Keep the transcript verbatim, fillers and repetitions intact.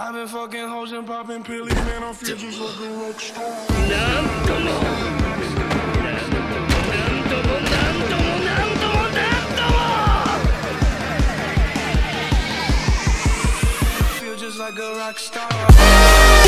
I've been fucking hoes and popping pillies, man, I feel just like a rockstar. Feel just like a rockstar.